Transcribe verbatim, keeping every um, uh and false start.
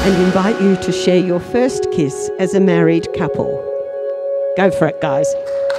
and invite you to share your first kiss as a married couple. Go for it, guys.